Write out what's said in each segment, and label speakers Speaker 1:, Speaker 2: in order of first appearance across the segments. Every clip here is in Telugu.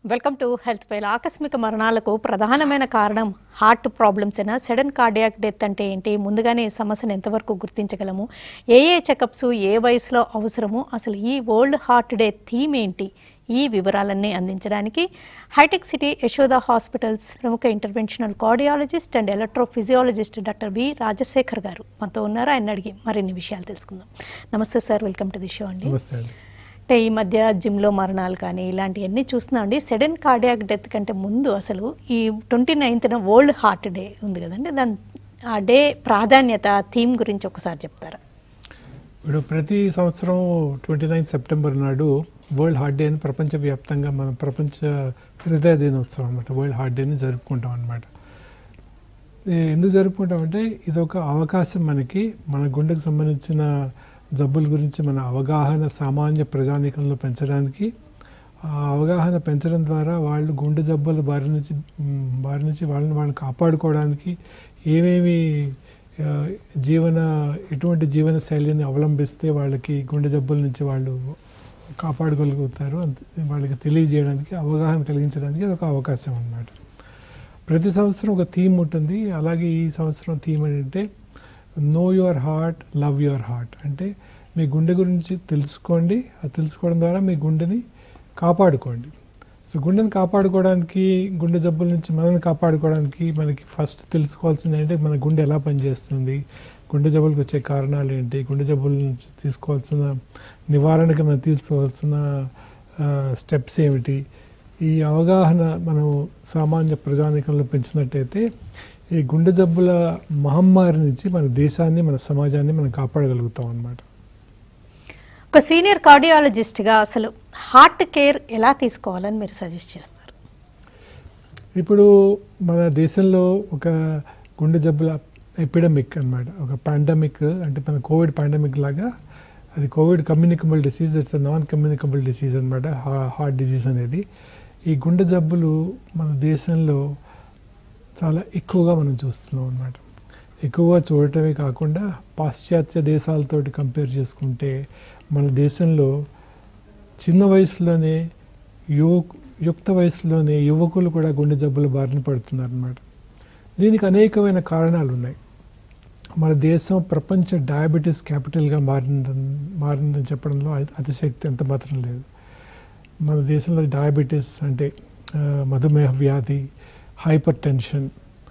Speaker 1: Welcome to health file. ఆకస్మిక మరణాలకు ప్రధానమైన కారణం హార్ట్ ప్రాబ్లమ్స్ అయినా సడన్ కార్డియాక్ డెత్ అంటే ఏంటి, ముందుగానే ఈ సమస్యను ఎంతవరకు గుర్తించగలము, ఏ చెకప్స్ ఏ వయసులో అవసరము, అసలు ఈ వరల్డ్ హార్ట్ డే థీమ్ ఏంటి, ఈ వివరాలన్నీ అందించడానికి హైటెక్ సిటీ యశోద హాస్పిటల్స్ ప్రముఖ interventional cardiologist and electrophysiologist doctor V Rajasekhar గారు మనతో ఉన్నారు. ఆయన అడిగి మరిన్ని విషయాలు తెలుసుకుందాం. నమస్తే sir, welcome to the show అండి. అంటే ఈ మధ్య జిమ్లో మరణాలు కానీ ఇలాంటివన్నీ చూస్తున్నాం అండి. సడన్ కార్డియాక్ డెత్ కంటే ముందు అసలు ఈ 29న వరల్డ్ హార్ట్ డే ఉంది కదండి, దాని ఆ డే ప్రాధాన్యత థీమ్ గురించి ఒకసారి చెప్తారా?
Speaker 2: ఇప్పుడు ప్రతి సంవత్సరం 29 సెప్టెంబర్ నాడు వరల్డ్ హార్ట్ డే అని ప్రపంచవ్యాప్తంగా మన ప్రపంచ హృదయ దినోత్సవం అనమాట, వరల్డ్ హార్ట్ డేని జరుపుకుంటాం అనమాట. ఎందుకు జరుపుకుంటామంటే ఇది ఒక అవకాశం మనకి మన గుండెకు సంబంధించిన జబ్బుల గురించి మన అవగాహన సామాన్య ప్రజానీకంలో పెంచడానికి, ఆ అవగాహన పెంచడం ద్వారా వాళ్ళు గుండె జబ్బుల బారి నుంచి వాళ్ళని కాపాడుకోవడానికి ఏమేమి ఎటువంటి జీవన శైలిని అవలంబిస్తే వాళ్ళకి గుండె జబ్బుల నుంచి వాళ్ళు కాపాడుకోగలుగుతారు వాళ్ళకి తెలియజేయడానికి, అవగాహన కలిగించడానికి అది ఒక అవకాశం అన్నమాట. ప్రతి సంవత్సరం ఒక థీమ్ ఉంటుంది. అలాగే ఈ సంవత్సరం థీమ్ ఏంటంటే know your heart, love your heart. అంటే మీ గుండె గురించి తెలుసుకోండి, అది తెలుసుకోవడం ద్వారా మీ గుండెని కాపాడుకోండి. సో గుండెని కాపాడుకోవడానికి, గుండె జబ్బుల నుంచి మనల్ని కాపాడుకోవడానికి మనకి ఫస్ట్ తెలుసుకోవాల్సింది ఏంటంటే మన గుండె ఎలా పనిచేస్తుంది, గుండె జబ్బులకు వచ్చే కారణాలు ఏంటి, గుండె జబ్బుల నుంచి తీసుకోవాల్సిన నివారణకి మనం తీసుకోవాల్సిన స్టెప్స్ ఏమిటి. ఈ అవగాహన మనం సామాన్య ప్రజానీకంలో పెంచినట్టయితే ఈ గుండె జబ్బుల మహమ్మారి నుంచి మన దేశాన్ని, మన సమాజాన్ని మనం కాపాడగలుగుతాం అన్నమాట.
Speaker 1: ఒక సీనియర్ కార్డియాలజిస్ట్గా అసలు హార్ట్ కేర్ ఎలా తీసుకోవాలని మీరు సజెస్ట్ చేస్తారు?
Speaker 2: ఇప్పుడు మన దేశంలో ఒక గుండె జబ్బుల ఎపిడమిక్ అన్నమాట, ఒక పాండమిక్, అంటే మన కోవిడ్ పాండమిక్ లాగా అది COVID communicable disease, it's non communicable disease అనమాట హార్ట్ డిసీజ్ అనేది. ఈ గుండె జబ్బులు మన దేశంలో చాలా ఎక్కువగా మనం చూస్తున్నాం అన్నమాట. ఎక్కువగా చూడటమే కాకుండా పాశ్చాత్య దేశాలతోటి కంపేర్ చేసుకుంటే మన దేశంలో చిన్న వయసులోనే యుక్త వయసులోనే యువకులు కూడా గుండె జబ్బుల బారిన పడుతున్నారు అన్నమాట. దీనికి అనేకమైన కారణాలు ఉన్నాయి. మన దేశం ప్రపంచ డయాబెటీస్ క్యాపిటల్గా మారిందని చెప్పడంలో అతిశక్తి ఎంత మాత్రం లేదు. మన దేశంలో డయాబెటీస్ అంటే మధుమేహ వ్యాధి, హైపర్ టెన్షన్,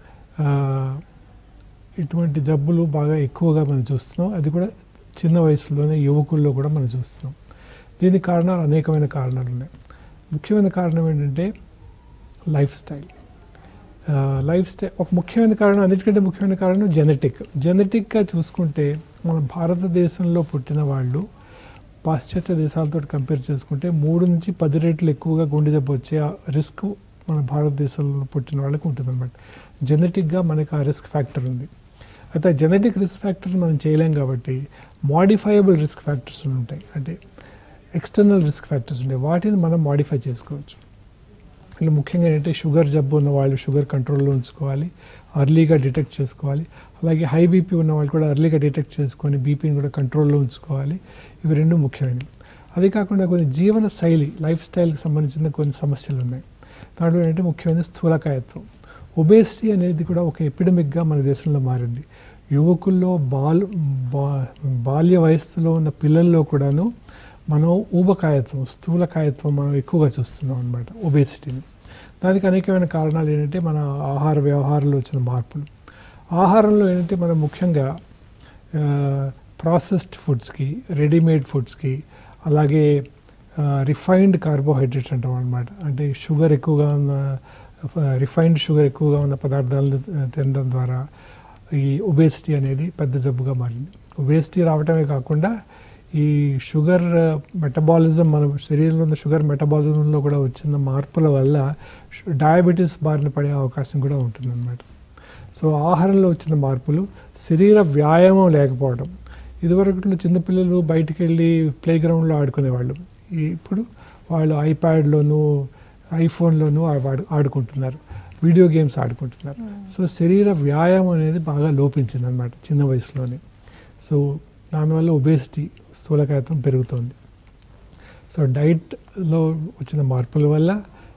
Speaker 2: ఇటువంటి జబ్బులు బాగా ఎక్కువగా మనం చూస్తున్నాం. అది కూడా చిన్న వయసులోనే యువకుల్లో కూడా మనం చూస్తున్నాం. దీనికి కారణాలు అనేకమైన కారణాలు ఉన్నాయి. ముఖ్యమైన కారణం ఏంటంటే లైఫ్ స్టైల్. ఒక ముఖ్యమైన కారణం, అన్నిటికంటే ముఖ్యమైన కారణం జెనెటిక్గా చూసుకుంటే మన భారతదేశంలో పుట్టిన వాళ్ళు పాశ్చాత్య దేశాలతో కంపేర్ చేసుకుంటే 3 నుంచి 10 రెట్లు ఎక్కువగా గుండె జబ్బు వచ్చే రిస్క్ మన భారతదేశంలో పుట్టిన వాళ్ళకి ఉంటుందన్నమాట. జెనెటిక్గా మనకి ఆ రిస్క్ ఫ్యాక్టర్ ఉంది. అయితే జెనెటిక్ రిస్క్ ఫ్యాక్టర్ మనం చేయలేం కాబట్టి మాడిఫైయబుల్ రిస్క్ ఫ్యాక్టర్స్ ఉంటాయి, అంటే ఎక్స్టర్నల్ రిస్క్ ఫ్యాక్టర్స్ ఉంటాయి. వాటిని మనం మాడిఫై చేసుకోవచ్చు. ఇలా ముఖ్యంగా ఏంటంటే షుగర్ జబ్బు ఉన్న వాళ్ళు షుగర్ కంట్రోల్లో ఉంచుకోవాలి, అర్లీగా డిటెక్ట్ చేసుకోవాలి. అలాగే హై బీపీ ఉన్న వాళ్ళు కూడా అర్లీగా డిటెక్ట్ చేసుకొని బీపీని కూడా కంట్రోల్లో ఉంచుకోవాలి. ఇవి రెండు ముఖ్యమైనవి. అదే కాకుండా కొన్ని జీవన శైలి, లైఫ్ స్టైల్కి సంబంధించిన కొన్ని సమస్యలు ఉన్నాయి. దాంట్లో ఏంటంటే ముఖ్యమైన స్థూలకాయత్వం, ఒబేసిటీ అనేది కూడా ఒక ఎపిడమిక్గా మన దేశంలో మారింది. యువకుల్లో బాల్య వయస్సులో ఉన్న పిల్లల్లో కూడాను మనం ఊబకాయత్వం, స్థూలకాయత్వం మనం ఎక్కువగా చూస్తున్నాం అన్నమాట, ఒబేసిటీని. దానికి అనేకమైన కారణాలు ఏంటంటే మన ఆహార వ్యవహారంలో వచ్చిన మార్పులు. ఆహారంలో ఏంటంటే మనం ముఖ్యంగా ప్రాసెస్డ్ ఫుడ్స్కి, రెడీమేడ్ ఫుడ్స్కి, అలాగే రిఫైన్డ్ కార్బోహైడ్రేట్స్ అంటాం అన్నమాట, అంటే షుగర్ ఎక్కువగా ఉన్న రిఫైన్డ్ షుగర్ ఎక్కువగా ఉన్న పదార్థాలను తినడం ద్వారా ఈ ఒబేసిటీ అనేది పెద్ద జబ్బుగా మారింది. ఒబేసిటీ రావటమే కాకుండా ఈ షుగర్ మెటబాలిజం, మన శరీరంలో ఉన్న షుగర్ మెటబాలిజంలో కూడా వచ్చిన మార్పుల వల్ల డయాబెటీస్ బారిన పడే అవకాశం కూడా ఉంటుందన్నమాట. సో ఆహారంలో వచ్చిన మార్పులు, శరీర వ్యాయామం లేకపోవడం. ఇదివరకులో చిన్నపిల్లలు బయటికి వెళ్ళి ప్లే గ్రౌండ్లో ఆడుకునేవాళ్ళు. ఇప్పుడు వాళ్ళు ఐప్యాడ్లోనూ ఐఫోన్లోనూ ఆడుకుంటున్నారు, వీడియో గేమ్స్ ఆడుకుంటున్నారు. సో శరీర వ్యాయామం అనేది బాగా లోపించింది అన్నమాట చిన్న వయసులోనే. సో దానివల్ల ఒబేసిటీ, స్థూలకాయత్వం పెరుగుతుంది. సో డైట్లో వచ్చిన మార్పుల వల్ల,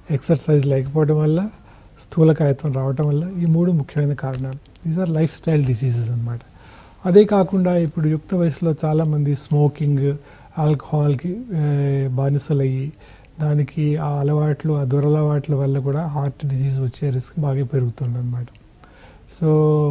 Speaker 2: ఎక్సర్సైజ్ లేకపోవడం వల్ల, స్థూలకాయత్వం రావటం వల్ల, ఈ 3 ముఖ్యమైన కారణాలు. These are life style diseases అన్నమాట. అదే కాకుండా ఇప్పుడు యుక్త వయసులో చాలామంది స్మోకింగ్, ఆల్కహాల్కి బానిసలయ్యి దానికి ఆ అలవాట్లు, ఆ దురలవాట్ల వల్ల కూడా హార్ట్ డిసీజ్ వచ్చే రిస్క్ బాగా పెరుగుతుంది అన్నమాట. సో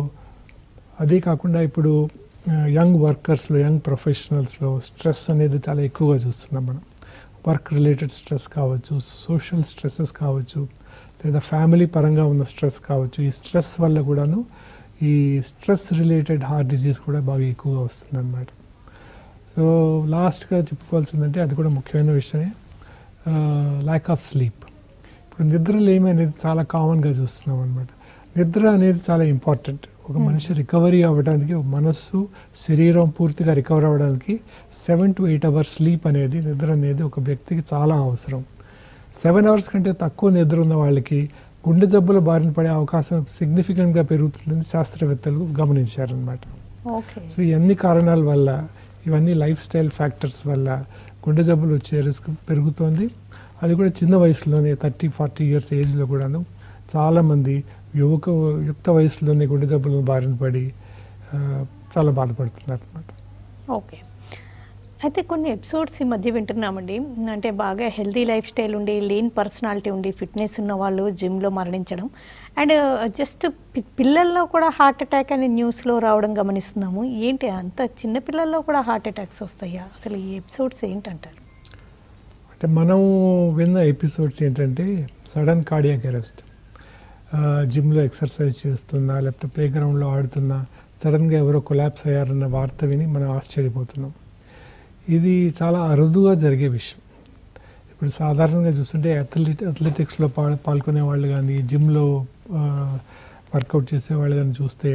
Speaker 2: అదే కాకుండా ఇప్పుడు యంగ్ వర్కర్స్లో, యంగ్ ప్రొఫెషనల్స్లో స్ట్రెస్ అనేది చాలా ఎక్కువగా చూస్తున్నాం మనం. వర్క్ రిలేటెడ్ స్ట్రెస్ కావచ్చు, సోషల్ స్ట్రెస్సెస్ కావచ్చు, లేదా ఫ్యామిలీ పరంగా ఉన్న స్ట్రెస్ కావచ్చు. ఈ స్ట్రెస్ వల్ల కూడాను ఈ స్ట్రెస్ రిలేటెడ్ హార్ట్ డిసీజ్ కూడా బాగా ఎక్కువగా వస్తుంది అన్నమాట. సో లాస్ట్గా చెప్పుకోవాల్సిందంటే అది కూడా ముఖ్యమైన విషయమే, ల్యాక్ ఆఫ్ స్లీప్. ఇప్పుడు నిద్రలేమి అనేది చాలా కామన్గా చూస్తున్నాం అన్నమాట. నిద్ర అనేది చాలా ఇంపార్టెంట్. ఒక మనిషి రికవరీ అవ్వడానికి, మనస్సు శరీరం పూర్తిగా రికవర్ అవ్వడానికి 7 to 8 hours స్లీప్ అనేది, నిద్ర అనేది ఒక వ్యక్తికి చాలా అవసరం. 7 hours కంటే తక్కువ నిద్ర ఉన్న వాళ్ళకి గుండె జబ్బుల బారిన పడే అవకాశం సిగ్నిఫికెంట్గా పెరుగుతుందని శాస్త్రవేత్తలు గమనించారనమాట. సో ఇవన్నీ కారణాల వల్ల, ఇవన్నీ లైఫ్ స్టైల్ ఫ్యాక్టర్స్ వల్ల గుండె జబ్బులు వచ్చే రిస్క్ పెరుగుతోంది. అది కూడా చిన్న వయసులోనే 30-40 years ఏజ్లో కూడాను చాలామంది యుక్త వయసులోనే గుండె జబ్బులను బారిన పడి చాలా బాధపడుతున్నారు అన్నమాట.
Speaker 1: ఓకే, అయితే కొన్ని ఎపిసోడ్స్ ఈ మధ్య వింటున్నామండి, అంటే బాగా హెల్తీ లైఫ్ స్టైల్ ఉండి, లీన్ పర్సనాలిటీ ఉండి, ఫిట్నెస్ ఉన్న వాళ్ళు జిమ్లో మరణించడం, అండ్ జస్ట్ పిల్లల్లో కూడా హార్ట్ అటాక్ అనే న్యూస్లో రావడం గమనిస్తున్నాము. ఏంటి అంత చిన్న పిల్లల్లో కూడా హార్ట్ అటాక్స్ వస్తాయా? అసలు ఈ ఎపిసోడ్స్ ఏంటంటారు?
Speaker 2: అంటే మనం విన్న ఎపిసోడ్స్ ఏంటంటే సడన్ కార్డియాక్ అరెస్ట్, జిమ్లో ఎక్సర్సైజ్ చేస్తున్నా లేకపోతే ప్లే గ్రౌండ్లో ఆడుతున్నా సడన్గా ఎవరో కొలాప్స్ అయ్యారన్న వార్త విని మనం ఆశ్చర్యపోతున్నాం. ఇది చాలా అరుదుగా జరిగే విషయం. ఇప్పుడు సాధారణంగా చూస్తుంటే అథ్లెటిక్స్లో పాల్గొనే వాళ్ళు కానీ, జిమ్లో వర్కౌట్ చేసే వాళ్ళు కానీ చూస్తే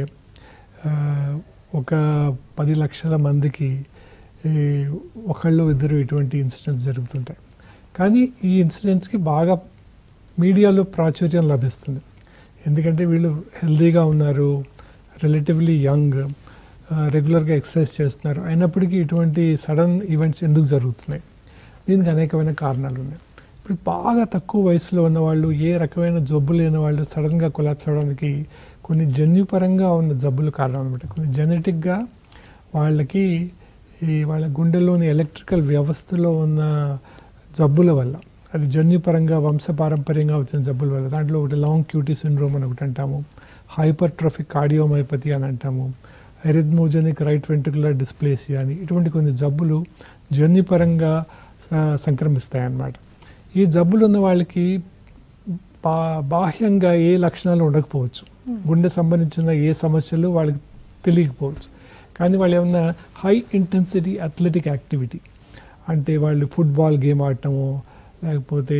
Speaker 2: ఒక 10 లక్షల మందికి ఒకళ్ళు ఇద్దరు ఇటువంటి ఇన్సిడెంట్స్ జరుగుతుంటాయి. కానీ ఈ ఇన్సిడెంట్స్కి బాగా మీడియాలో ప్రాచుర్యం లభిస్తుంది. ఎందుకంటే వీళ్ళు హెల్తీగా ఉన్నారు, రిలేటివ్లీ యంగ్, రెగ్యులర్గా ఎక్సర్సైజ్ చేస్తున్నారు, అయినప్పటికీ ఇటువంటి సడన్ ఈవెంట్స్ ఎందుకు జరుగుతున్నాయి? దీనికి అనేకమైన కారణాలు ఉన్నాయి. ఇప్పుడు బాగా తక్కువ వయసులో ఉన్నవాళ్ళు, ఏ రకమైన జబ్బు లేని వాళ్ళు సడన్గా కొలాప్స్ అవ్వడానికి కొన్ని జన్యుపరంగా ఉన్న జబ్బులు కారణం అనమాట. కొన్ని జెనెటిక్గా వాళ్ళకి వాళ్ళ గుండెలోని ఎలక్ట్రికల్ వ్యవస్థలో ఉన్న జబ్బుల వల్ల, అది జన్యుపరంగా వంశపారంపర్యంగా వచ్చిన జబ్బుల వల్ల, దాంట్లో ఒకటి లాంగ్ క్యూటీ సిండ్రోమ్ అని ఒకటి అంటాము, హైపర్ట్రోఫిక్ కార్డియోమైపతి అని అంటాము, ఎరిథ్మోజెనిక్ రైట్ వెంట్రికులర్ డిస్ప్లేసియా అని, ఇటువంటి కొన్ని జబ్బులు జన్యుపరంగా సంక్రమిస్తాయన్నమాట. ఈ జబ్బులు ఉన్న వాళ్ళకి బాహ్యంగా ఏ లక్షణాలు ఉండకపోవచ్చు, గుండె సంబంధించిన ఏ సమస్యలు వాళ్ళకి తెలియకపోవచ్చు, కానీ వాళ్ళు ఏమన్నా హై ఇంటెన్సిటీ అథ్లెటిక్ యాక్టివిటీ, అంటే వాళ్ళు ఫుట్బాల్ గేమ్ ఆడటము, లేకపోతే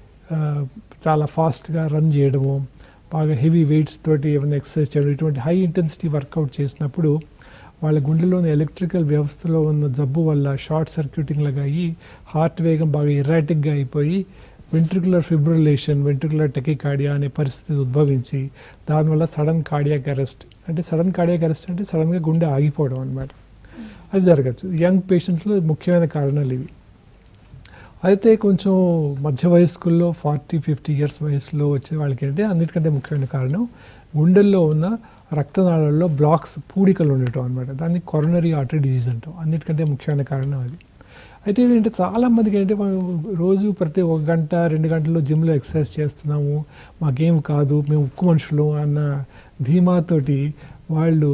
Speaker 2: చాలా ఫాస్ట్గా రన్ చేయడము, బాగా హెవీ వెయిట్స్ తోటి ఏమైనా ఎక్సర్సైజ్ చేయడం, ఇటువంటి హై ఇంటెన్సిటీ వర్కౌట్ చేసినప్పుడు వాళ్ళ గుండెలోని ఎలక్ట్రికల్ వ్యవస్థలో ఉన్న జబ్బు వల్ల షార్ట్ సర్క్యూటింగ్ లాగా అయ్యి హార్ట్ వేగం బాగా ఎరాటిక్గా అయిపోయి వెంట్రికులర్ ఫిబ్రిలేషన్, వెంట్రికులర్ టెకికార్డియా అనే పరిస్థితి ఉద్భవించి దానివల్ల సడన్ కార్డియాక్ అరెస్ట్, అంటే సడన్ కార్డియాక్ అరెస్ట్ అంటే సడన్గా గుండె ఆగిపోవడం అనమాట. అది జరగచ్చు. యంగ్ పేషెంట్స్లో ముఖ్యమైన కారణాలు ఇవి. అయితే కొంచెం మధ్య వయస్కుల్లో 40-50 years వయసులో వచ్చే వాళ్ళకి అంటే అన్నిటికంటే ముఖ్యమైన కారణం గుండెల్లో ఉన్న రక్తనాళాల్లో బ్లాక్స్, పూడికలు ఉండటం అనమాట. దాన్ని కొరోనరీ ఆర్టరీ డిజీజ్ అంటాం. అన్నిటికంటే ముఖ్యమైన కారణం అది. అయితే ఏంటంటే చాలామందికి ఏంటంటే రోజు ప్రతి 1 గంట 2 గంటలు జిమ్లో ఎక్సర్సైజ్ చేస్తున్నాము, మాకేం కాదు, మేము ఉక్కు మనుషులు అన్న ధీమాతోటి వాళ్ళు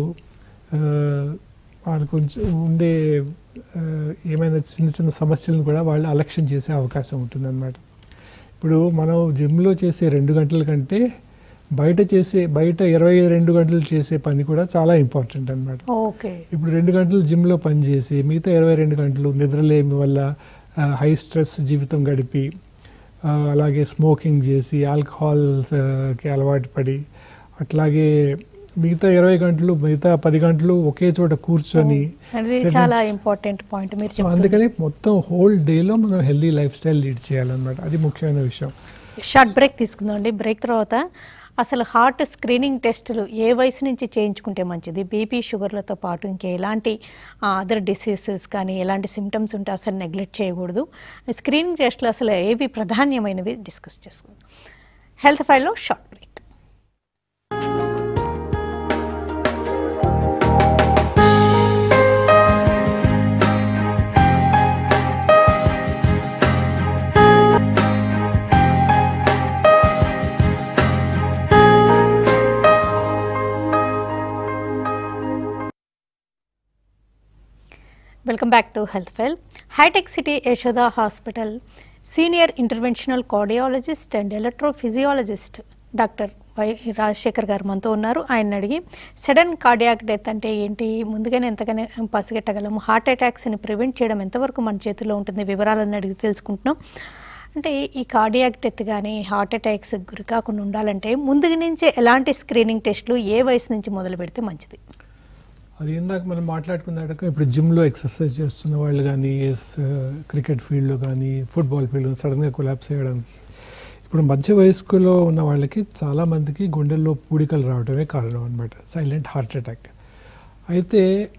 Speaker 2: కొంచెం ఉండే ఏమైనా చిన్న చిన్న సమస్యలను కూడా వాళ్ళు అలక్ష్యం చేసే అవకాశం ఉంటుందన్నమాట. ఇప్పుడు మనం జిమ్లో చేసే 2 గంటల కంటే బయట 22 గంటలు చేసే పని కూడా చాలా ఇంపార్టెంట్ అనమాట. ఇప్పుడు 2 గంటలు జిమ్లో పని చేసి మిగతా 22 గంటలు నిద్రలేమి వల్ల హై స్ట్రెస్ జీవితం గడిపి, అలాగే స్మోకింగ్ చేసి, ఆల్కహాల్కి అలవాటు పడి, అట్లాగే మిగతా 20 గంటలు, మిగతా 10 గంటలు ఒకే చోట కూర్చొని,
Speaker 1: చాలా ఇంపార్టెంట్ పాయింట్ మీరు చెప్పారు.
Speaker 2: అందుకని మొత్తం హోల్ డేలో మనం హెల్దీ లైఫ్ స్టైల్ లీడ్ చేయాలన్నమాట. అది ముఖ్యమైన విషయం.
Speaker 1: షార్ట్ బ్రేక్ తీసుకుందాం అండి. బ్రేక్ తర్వాత అసలు హార్ట్ స్క్రీనింగ్ టెస్టులు ఏ వయసు నుంచి చేయించుకుంటే మంచిది? బీపీ, షుగర్లతో పాటు ఇంకా ఎలాంటి అదర్ డిసీజెస్ కానీ ఎలాంటి సిమ్టమ్స్ ఉంటే అసలు నెగ్లెక్ట్ చేయకూడదు? స్క్రీనింగ్ టెస్టులు అసలు ఏవి ప్రాధాన్యమైనవి డిస్కస్ చేసుకుందాం. హెల్త్ ఫైల్లో short break. Welcome back to health file. Hitech city Yashoda hospital senior interventional cardiologist and electrophysiologist doctor Rajasekhar గారు మనతో ఉన్నారు. ఆయన అడిగి సడన్ కార్డియాక్ డెత్ అంటే ఏంటి, ముందుగానే ఎంతగానే పసిగట్టగలము, హార్ట్ అటాక్స్ని ప్రివెంట్ చేయడం ఎంతవరకు మన చేతిలో ఉంటుంది, వివరాలను అడిగి తెలుసుకుంటున్నాం. అంటే ఈ కార్డియాక్ డెత్ కానీ హార్ట్ అటాక్స్ గురి కాకుండా ఉండాలంటే ముందు నుంచే ఎలాంటి స్క్రీనింగ్ టెస్టులు ఏ వయసు నుంచి మొదలు పెడితే మంచిది?
Speaker 2: అది ఇందాక మనం మాట్లాడుకున్నాక ఇప్పుడు జిమ్లో ఎక్సర్సైజ్ చేస్తున్న వాళ్ళు కానీ, క్రికెట్ ఫీల్డ్లో కానీ, ఫుట్బాల్ ఫీల్డ్లో సడన్గా కొలాప్స్ అయ్యడానికి, ఇప్పుడు మధ్య వయస్కులో ఉన్న వాళ్ళకి చాలామందికి గుండెల్లో పూడికలు రావడమే కారణం అనమాట, సైలెంట్ హార్ట్ అటాక్. అయితే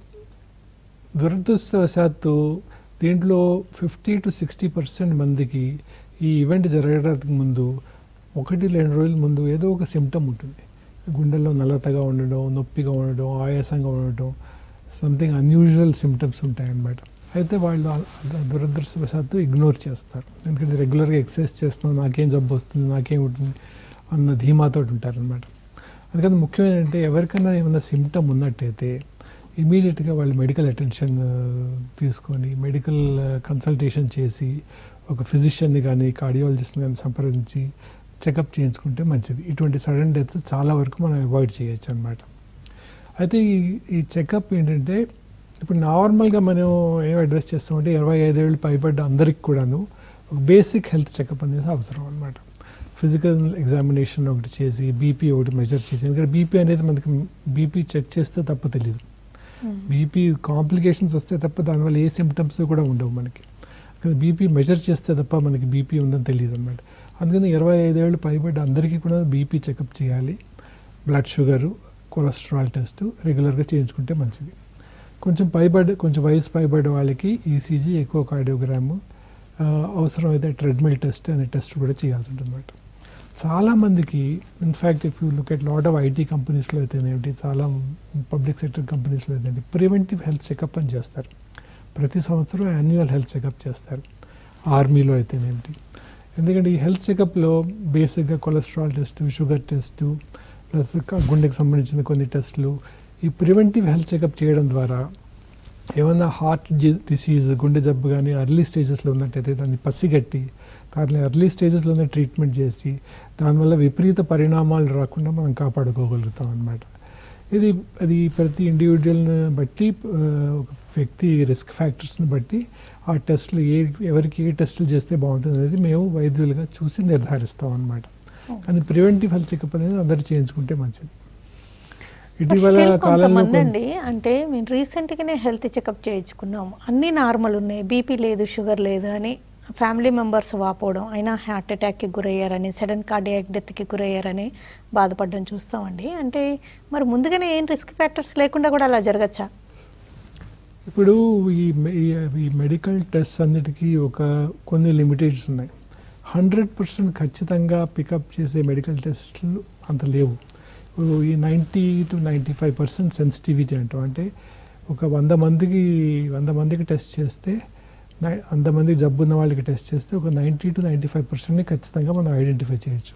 Speaker 2: దురదృష్టవశాత్తు దీంట్లో 50 to 60% మందికి ఈ ఈవెంట్ జరగడానికి ముందు 1-2 రోజుల ముందు ఏదో ఒక సిమ్టమ్ ఉంటుంది. గుండెల్లో నల్లతగా ఉండడం, నొప్పిగా ఉండడం, ఆయాసంగా ఉండడం, సంథింగ్ అన్యూజువల్ సిమ్టమ్స్ ఉంటాయన్నమాట. అయితే వాళ్ళు దురదృష్టవశాత్తు ఇగ్నోర్ చేస్తారు. ఎందుకంటే రెగ్యులర్గా ఎక్సర్సైజ్ చేస్తున్నాం, నాకేం జబ్బు వస్తుంది, నాకేం ఉంటుంది అన్న ధీమాతో ఉంటారనమాట. అందుకని ముఖ్యం ఏంటంటే ఎవరికైనా ఏమైనా సిమ్టమ్ ఉన్నట్టయితే ఇమీడియట్గా వాళ్ళు మెడికల్ అటెన్షన్ తీసుకొని మెడికల్ కన్సల్టేషన్ చేసి ఒక ఫిజిషియన్ని కానీ కార్డియాలజిస్ట్ని కానీ సంప్రదించి చెకప్ చేయించుకుంటే మంచిది. ఇటువంటి సడన్ డెత్ చాలా వరకు మనం అవాయిడ్ చేయొచ్చు అనమాట. అయితే ఈ చెకప్ ఏంటంటే ఇప్పుడు నార్మల్గా మనం ఏం అడ్వైస్ చేస్తామంటే 25 ఏళ్ళు పైబడ్డ అందరికి కూడాను ఒక బేసిక్ హెల్త్ చెకప్ అనేది అవసరం అనమాట. ఫిజికల్ ఎగ్జామినేషన్ ఒకటి చేసి బీపీ ఒకటి మెజర్ చేసి, ఎందుకంటే బీపీ అనేది మనకి బీపీ చెక్ చేస్తే తప్ప తెలియదు. బీపీ కాంప్లికేషన్స్ వస్తే తప్ప దానివల్ల ఏ సిమ్టమ్స్ కూడా ఉండవు మనకి. బీపీ మెజర్ చేస్తే తప్ప మనకి బీపీ ఉందని తెలియదు అనమాట. అందుకని 25 ఏళ్ళు పైబడ్డ అందరికీ కూడా బీపీ చెకప్ చేయాలి. బ్లడ్ షుగరు, కొలెస్ట్రాల్ టెస్ట్ రెగ్యులర్గా చేయించుకుంటే మంచిది. కొంచెం వయసు పైబడ్డ వాళ్ళకి ఈసీజీ, ఎకో కార్డియోగ్రాము, అవసరమైతే ట్రెడ్మిల్ టెస్ట్ అనే టెస్ట్ కూడా చేయాల్సి ఉంటుంది అనమాట. చాలామందికి in fact if you look at lot of IT కంపెనీస్లో అయితేనేమిటి, చాలా పబ్లిక్ సెక్టర్ కంపెనీస్లో అయితేనేమి ప్రివెంటివ్ హెల్త్ చెకప్ అని చేస్తారు. ప్రతి సంవత్సరం యాన్యువల్ హెల్త్ చెకప్ చేస్తారు. ఆర్మీలో అయితేనేమిటి, ఎందుకంటే ఈ హెల్త్ చెకప్లో బేసిక్గా cholesterol test, sugar test, plus గుండెకి సంబంధించిన కొన్ని టెస్టులు, ఈ ప్రివెంటివ్ హెల్త్ చెకప్ చేయడం ద్వారా ఏమన్నా హార్ట్ డిసీజ్, గుండె జబ్బు కానీ ఎర్లీ స్టేజెస్లో ఉన్నట్టయితే దాన్ని పసిగట్టి దాన్ని ఎర్లీ స్టేజెస్లోనే ట్రీట్మెంట్ చేసి దానివల్ల విపరీత పరిణామాలు రాకుండా మనం కాపాడుకోగలుగుతాం అన్నమాట. అది ప్రతి ఇండివిజువల్ని బట్టి, ఒక వ్యక్తి రిస్క్ ఫ్యాక్టర్స్ని బట్టి ఆ టెస్టులు ఎవరికి ఏ టెస్టులు చేస్తే బాగుంటుంది అనేది మేము వైద్యులుగా చూసి నిర్ధారిస్తాం అన్నమాట. కానీ ప్రివెంటివ్ హెల్త్ చెకప్ అనేది అందరూ చేయించుకుంటే మంచిది. ఇటీవల కాలంలో
Speaker 1: అంటే మేము రీసెంట్గానే హెల్త్ చెకప్ చేయించుకున్నాము, అన్నీ నార్మల్ ఉన్నాయి, బీపీ లేదు, షుగర్ లేదు అని ఫ్యామిలీ మెంబర్స్ వాపోవడం, అయినా హార్ట్ అటాక్కి గురయ్యారని, సడన్ కార్డియాక్ డెత్కి గురయ్యారని బాధపడడం చూస్తామండి. అంటే మరి ముందుగానే ఏం రిస్క్ ఫ్యాక్టర్స్ లేకుండా కూడా అలా జరగచ్చా?
Speaker 2: ఇప్పుడు ఈ మెడికల్ టెస్ట్ అన్నిటికీ కొన్ని లిమిటేషన్స్ ఉన్నాయి. 100% ఖచ్చితంగా పికప్ చేసే మెడికల్ టెస్ట్లు అంత లేవు. ఈ 90 to 95% సెన్సిటివిటీ అంటాం. అంటే ఒక 100 మందికి టెస్ట్ చేస్తే, 100 మందికి జబ్బు ఉన్న వాళ్ళకి టెస్ట్ చేస్తే ఒక 90 to 95% ఖచ్చితంగా మనం ఐడెంటిఫై చేయొచ్చు.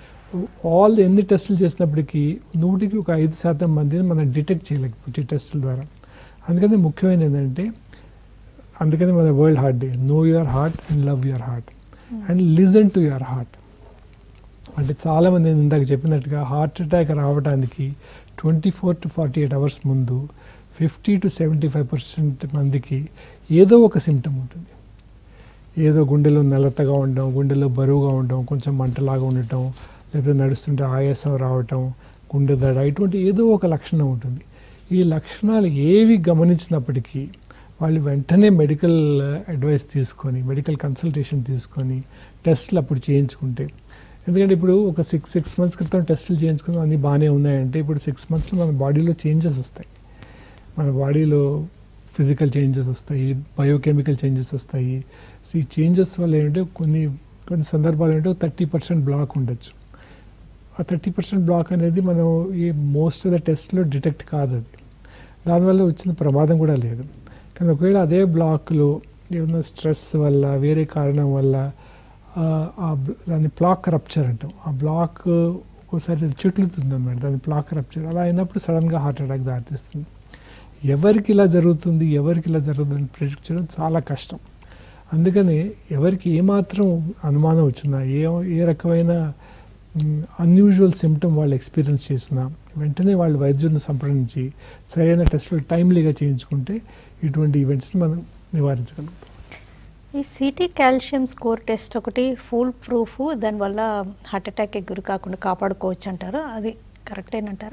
Speaker 2: ఎన్ని టెస్టులు చేసినప్పటికీ 100కి ఒక 5% మందిని మనం డిటెక్ట్ చేయలేకపోతే టెస్టుల ద్వారా. అందుకని ముఖ్యమైన ఏంటంటే, అందుకని మన world heart day, know your heart and love your heart and listen to your heart. అంటే చాలామంది నేను ఇందాక చెప్పినట్టుగా హార్ట్ అటాక్ రావడానికి 24 to 48 అవర్స్ ముందు 50 to 75% మందికి ఏదో ఒక సిమ్టమ్ ఉంటుంది. ఏదో గుండెలో నల్లతగా ఉండడం, గుండెలో బరువుగా ఉండడం, కొంచెం మంటలాగా ఉండటం, లేకపోతే నడుస్తుంటే ఆయాసం రావటం, గుండె దడ, ఇటువంటి ఏదో ఒక లక్షణం ఉంటుంది. ఈ లక్షణాలు ఏవి గమనించినప్పటికీ వాళ్ళు వెంటనే మెడికల్ అడ్వైస్ తీసుకొని, మెడికల్ కన్సల్టేషన్ తీసుకొని టెస్ట్లు అప్పుడు చేయించుకుంటే ఎందుకంటే ఇప్పుడు ఒక 6 months క్రితం టెస్టులు చేయించుకున్నాం, అన్నీ బాగానే ఉన్నాయంటే ఇప్పుడు 6 monthsలో మన బాడీలో చేంజెస్ వస్తాయి. మన బాడీలో ఫిజికల్ చేంజెస్ వస్తాయి, బయోకెమికల్ చేంజెస్ వస్తాయి. సో ఈ చేంజెస్ వల్ల ఏంటంటే కొన్ని సందర్భాలు ఏంటంటే 30% బ్లాక్ ఉండొచ్చు. ఆ 30% బ్లాక్ అనేది మనం ఈ మోస్ట్ ఆఫ్ ద టెస్ట్లో డిటెక్ట్ కాదు. అది దానివల్ల వచ్చిన ప్రమాదం కూడా లేదు. కానీ ఒకవేళ అదే బ్లాక్లో ఏమైనా స్ట్రెస్ వల్ల వేరే కారణం వల్ల దాన్ని ప్లాక్ రప్చర్ అంటాం. ఆ బ్లాక్ ఒక్కోసారి చుట్లుతుంది అన్నమాట, దాన్ని ప్లాక్ రప్చర్. అలా అయినప్పుడు సడన్గా హార్ట్ అటాక్ దారితీస్తుంది. ఎవరికి ఇలా జరుగుతుంది ప్రెడిక్ట్ చేయడం చాలా కష్టం. అందుకని ఎవరికి ఏమాత్రం అనుమానం వచ్చినా, ఏ రకమైన అన్యూజువల్ సిమ్టమ్ వాళ్ళు ఎక్స్పీరియన్స్ చేసినా వెంటనే వాళ్ళు వైద్యుడిని సంప్రదించి సరైన టెస్టులు టైమ్లీగా చేయించుకుంటే ఇటువంటి ఈవెంట్స్ని మనం నివారించగలుగుతాం.
Speaker 1: ఈ సిటీ కాల్షియం స్కోర్ టెస్ట్ ఒకటి ఫుల్ ప్రూఫ్, దానివల్ల హార్ట్ అటాక్కి గురి కాకుండా కాపాడుకోవచ్చు అంటారు, అది కరెక్టేనంటారా?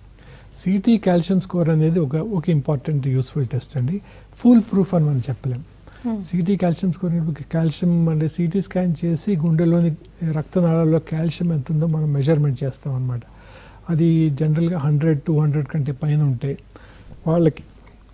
Speaker 2: సిటీ కాల్షియం స్కోర్ అనేది ఒక ఇంపార్టెంట్ యూస్ఫుల్ టెస్ట్ అండి. ఫుల్ ప్రూఫ్ అని మనం చెప్పలేం. సిటీ కాల్షియం స్కోర్ కాల్షియం అంటే సిటీ స్కాన్ చేసి గుండెలోని రక్తనాళాల్లో కాల్షియం ఎంత ఉందో మనం మెజర్మెంట్ చేస్తాం అన్నమాట. అది జనరల్గా 100-200 కంటే పైన ఉంటే వాళ్ళకి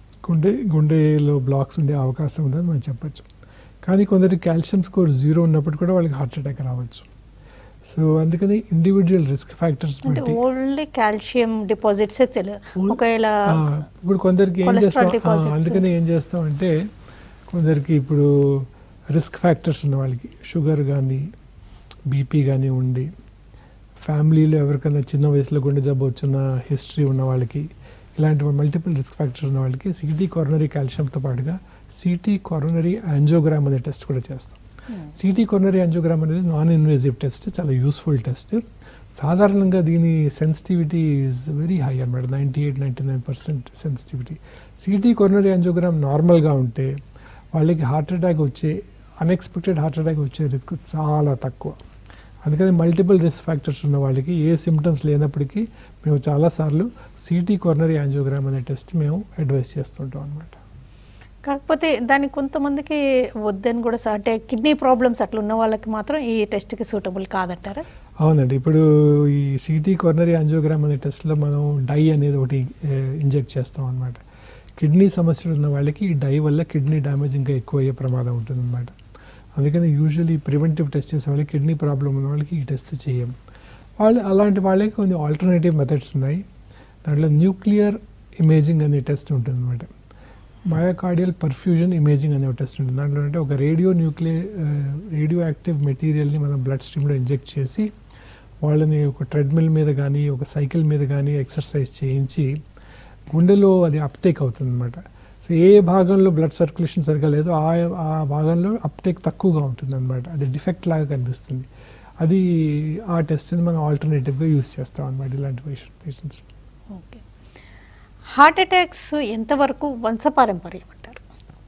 Speaker 2: గుండెలో బ్లాక్స్ ఉండే అవకాశం ఉందని మనం చెప్పచ్చు. కానీ కొందరికి కాల్షియం స్కోర్ 0 ఉన్నప్పుడు కూడా వాళ్ళకి హార్ట్ అటాక్ రావచ్చు. సో అందుకని ఇండివిజువల్ రిస్క్ ఫ్యాక్టర్స్ బట్టి
Speaker 1: ఓన్లీ కాల్షియం డిపాజిట్స్ ఒకవేళ
Speaker 2: ఇప్పుడు కొందరికి ఏం చేస్తాం, అందుకని ఏం చేస్తామంటే కొందరికి ఇప్పుడు రిస్క్ ఫ్యాక్టర్స్ ఉన్న వాళ్ళకి షుగర్ కానీ బీపీ కానీ ఉండి, ఫ్యామిలీలో ఎవరికైనా చిన్న వయసులో గుండె జబ్బు వచ్చిన హిస్టరీ ఉన్న వాళ్ళకి, ఇలాంటి మల్టిపుల్ రిస్క్ ఫ్యాక్టర్స్ ఉన్న వాళ్ళకి సిటీ కొరనరీ కాల్షియంతో పాటుగా సిటీ కొరనరీ యాంజియోగ్రామ్ అనే టెస్ట్ కూడా చేస్తాం. సిటీ కొరనరీ యాంజియోగ్రామ్ అనేది నాన్ ఇన్వేజివ్ టెస్ట్, చాలా యూస్ఫుల్ టెస్ట్. సాధారణంగా దీని సెన్సిటివిటీ ఈజ్ వెరీ హై అన్నమాట, 98-99% సెన్సిటివిటీ. సిటీ కొరనరీ యాంజియోగ్రామ్ నార్మల్గా ఉంటే వాళ్ళకి అన్ఎక్స్పెక్టెడ్ హార్ట్ అటాక్ వచ్చే రిస్క్ చాలా తక్కువ. అందుకని మల్టిపుల్ రిస్క్ ఫ్యాక్టర్స్ ఉన్న వాళ్ళకి ఏ సిమ్టమ్స్ లేనప్పటికీ మేము చాలాసార్లు సిటీ కొరనరీ యాంజియోగ్రామ్ అనే టెస్ట్ మేము అడ్వైస్ చేస్తుంటాం అన్నమాట.
Speaker 1: కాకపోతే దానికి కొంతమందికి వద్దని కూడా, అంటే కిడ్నీ ప్రాబ్లమ్స్ అట్లా ఉన్న వాళ్ళకి మాత్రం ఈ టెస్ట్కి సూటబుల్ కాదంటారా?
Speaker 2: అవునండి. ఇప్పుడు ఈ సిటీ కొరనరీ యాంజియోగ్రామ్ అనే టెస్ట్లో మనం డై అనేది ఒకటి ఇంజెక్ట్ చేస్తాం అన్నమాట. కిడ్నీ సమస్యలు ఉన్న వాళ్ళకి ఈ డై వల్ల కిడ్నీ డ్యామేజ్ ఇంకా ఎక్కువ అయ్యే ప్రమాదం ఉంటుంది అన్నమాట. అందుకని యూజువల్లీ ప్రివెంటివ్ టెస్ట్ చేసే వాళ్ళకి, కిడ్నీ ప్రాబ్లం ఉన్న వాళ్ళకి ఈ టెస్ట్ చేయం. అలాంటి వాళ్ళకి కొన్ని ఆల్టర్నేటివ్ మెథడ్స్ ఉన్నాయి. దాంట్లో న్యూక్లియర్ ఇమేజింగ్ అనే టెస్ట్ ఉంటుంది అన్నమాట. మయోకార్డియల్ పర్ఫ్యూజన్ ఇమేజింగ్ అనే టెస్ట్ ఉంటుంది. దాంట్లో అంటే ఒక రేడియో యాక్టివ్ మెటీరియల్ని మనం బ్లడ్ స్ట్రీమ్లో ఇంజెక్ట్ చేసి వాళ్ళని ఒక ట్రెడ్మిల్ మీద కానీ ఒక సైకిల్ మీద కానీ ఎక్సర్సైజ్ చేయించి గుండెలో అది అప్టేక్ అవుతుంది అన్నమాట. సో ఏ భాగంలో బ్లడ్ సర్క్యులేషన్ సరిగా లేదో ఆ భాగంలో అప్టేక్ తక్కువగా ఉంటుంది అన్నమాట. అది డిఫెక్ట్ లాగా కనిపిస్తుంది. అది ఆ టెస్ట్ని మనం ఆల్టర్నేటివ్గా యూజ్ చేస్తాం అన్నమాట ఇలాంటి పేషెంట్స్.
Speaker 1: ఓకే. హార్ట్ అటాక్స్ ఎంతవరకు వంశపారంపర్యం అంటారు?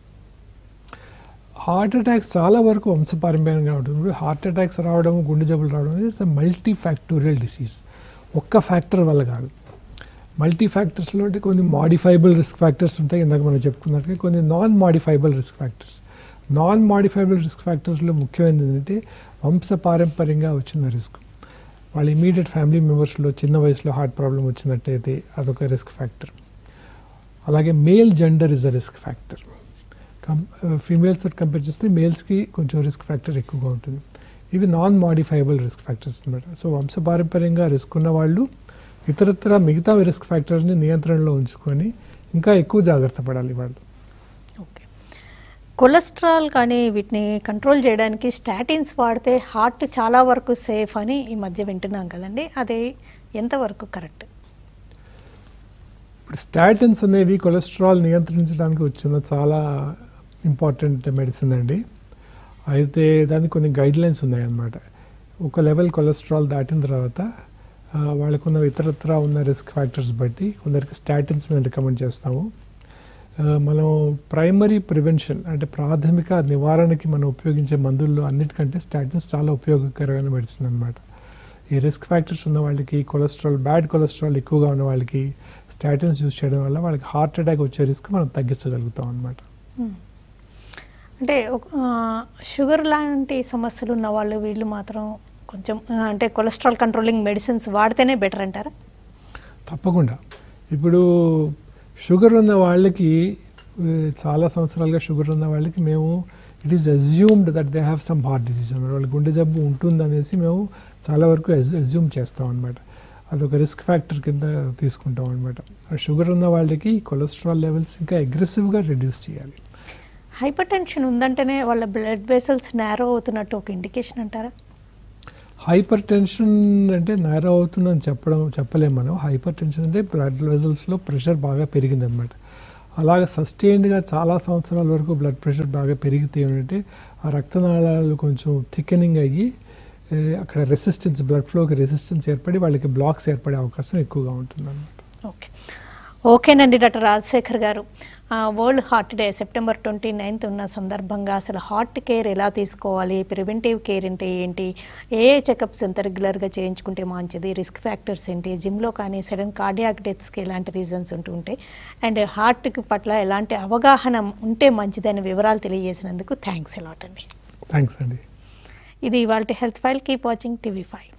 Speaker 2: హార్ట్ అటాక్స్ చాలా వరకు వంశపారంపర్యంగా ఉంటుంది. ఇప్పుడు హార్ట్ అటాక్స్ రావడం, గుండె జబ్బులు రావడం అనేది ఇట్స్ మల్టీ ఫ్యాక్టోరియల్ డిసీజ్. ఒక్క ఫ్యాక్టర్ వల్ల కాదు. మల్టీ ఫ్యాక్టర్స్లో అంటే కొన్ని మాడిఫైబుల్ రిస్క్ ఫ్యాక్టర్స్ ఉంటాయి, ఇందాక మనం చెప్పుకున్నట్టుగా కొన్ని non modifiable risk factors. Non modifiable risk ఫ్యాక్టర్స్లో ముఖ్యమైనది ఏంటంటే వంశపారంపర్యంగా వచ్చిన రిస్క్. వాళ్ళ ఇమీడియట్ ఫ్యామిలీ మెంబర్స్లో చిన్న వయసులో హార్ట్ ప్రాబ్లం వచ్చినట్టయితే అదొక రిస్క్ ఫ్యాక్టర్. అలాగే male gender is a risk factor. Females compare చేస్తే మేల్స్కి కొంచెం రిస్క్ ఫ్యాక్టర్ ఎక్కువగా ఉంటుంది. ఇవి నాన్ మాడిఫైబుల్ రిస్క్ ఫ్యాక్టర్స్ అన్నమాట. సో వంశపారంపర్యంగా రిస్క్ ఉన్న వాళ్ళు ఇతరత్ర మిగతా రిస్క్ ఫ్యాక్టర్స్ని నియంత్రణలో ఉంచుకొని ఇంకా ఎక్కువ జాగ్రత్త పడాలి వాళ్ళు.
Speaker 1: ఓకే. కొలెస్ట్రాల్ కానీ వీటిని కంట్రోల్ చేయడానికి స్టాటిన్స్ వాడితే హార్ట్ చాలా వరకు సేఫ్ అని ఈ మధ్య వింటున్నాం కదండి, అది ఎంతవరకు కరెక్ట్?
Speaker 2: ఇప్పుడు స్టాటిన్స్ అనేవి కొలెస్ట్రాల్ నియంత్రించడానికి వచ్చిన చాలా ఇంపార్టెంట్ మెడిసిన్ అండి. అయితే దానికి కొన్ని గైడ్లైన్స్ ఉన్నాయన్నమాట. ఒక లెవెల్ కొలెస్ట్రాల్ దాటిన తర్వాత వాళ్ళకున్న ఇతరత్ర ఉన్న రిస్క్ ఫ్యాక్టర్స్ బట్టి కొందరికి స్టాటిన్స్ మేము రికమెండ్ చేస్తాము. మనం ప్రైమరీ ప్రివెన్షన్ అంటే ప్రాథమిక నివారణకి మనం ఉపయోగించే మందుల్లో అన్నిటికంటే స్టాటిన్స్ చాలా ఉపయోగకరమైన మెడిసిన్ అన్నమాట. ఈ రిస్క్ ఫ్యాక్టర్స్ ఉన్న వాళ్ళకి, బ్యాడ్ కొలెస్ట్రాల్ ఎక్కువగా ఉన్న వాళ్ళకి స్టాటిన్స్ యూజ్ చేయడం వల్ల వాళ్ళకి హార్ట్ అటాక్ వచ్చే రిస్క్ మనం తగ్గించగలుగుతాం అన్నమాట.
Speaker 1: అంటే షుగర్ లాంటి సమస్యలు ఉన్న వాళ్ళు వీళ్ళు మాత్రం కొంచెం అంటే కొలెస్ట్రాల్ కంట్రోలింగ్ మెడిసిన్స్ వాడితేనే బెటర్ అంటారా?
Speaker 2: తప్పకుండా. ఇప్పుడు షుగర్ ఉన్న వాళ్ళకి చాలా సంవత్సరాలుగా షుగర్ ఉన్న వాళ్ళకి మేము it is assumed that they have some heart disease అన్నమాట. వాళ్ళకి గుండె జబ్బు ఉంటుందనేసి మేము చాలా వరకు అజ్యూమ్ చేస్తాం అనమాట. అదొక రిస్క్ ఫ్యాక్టర్ కింద తీసుకుంటాం అనమాట. షుగర్ ఉన్న వాళ్ళకి కొలెస్ట్రాల్ లెవెల్స్ ఇంకా అగ్రెసివ్గా రిడ్యూస్ చేయాలి.
Speaker 1: హైపర్ టెన్షన్ ఉందంటేనే వాళ్ళ బ్లడ్ వెసల్స్ నేరో అవుతున్నట్టు ఒక ఇండికేషన్ అంటారా?
Speaker 2: హైపర్ టెన్షన్ అంటే నేరో అవుతుందని చెప్పలేము మనం. హైపర్ టెన్షన్ అంటే బ్లడ్ వెసల్స్లో ప్రెషర్ బాగా పెరిగిందనమాట. అలాగే సస్టైన్డ్గా చాలా సంవత్సరాల వరకు బ్లడ్ ప్రెషర్ బాగా పెరిగితే ఏంటంటే ఆ రక్తనాళాలు కొంచెం థిక్కెనింగ్ అయ్యి అక్కడ రెసిస్టెన్స్, బ్లడ్ ఫ్లోకి రెసిస్టెన్స్ ఏర్పడి వాళ్ళకి బ్లాక్స్ ఏర్పడే అవకాశం ఎక్కువగా ఉంటుందన్నమాట.
Speaker 1: ఓకేనండి డాక్టర్ రాజశేఖర్ గారు, వరల్డ్ హార్ట్ డే సెప్టెంబర్ 29 ఉన్న సందర్భంగా అసలు హార్ట్ కేర్ ఎలా తీసుకోవాలి, ప్రివెంటివ్ కేర్ అంటే ఏంటి, ఏ చెకప్స్ ఎంత రెగ్యులర్గా చేయించుకుంటే మంచిది, రిస్క్ ఫ్యాక్టర్స్ ఏంటి, జిమ్లో కానీ సడన్ కార్డియాక్ డెత్స్కి ఎలాంటి రీజన్స్ ఉంటుంటాయి, అండ్ హార్ట్కి పట్ల ఎలాంటి అవగాహన ఉంటే మంచిదని వివరాలు తెలియజేసినందుకు థ్యాంక్స్ అలాట్ అండి.
Speaker 2: థ్యాంక్స్ అండి.
Speaker 1: ఇది ఇవాల్టి health file. Keep watching TV5.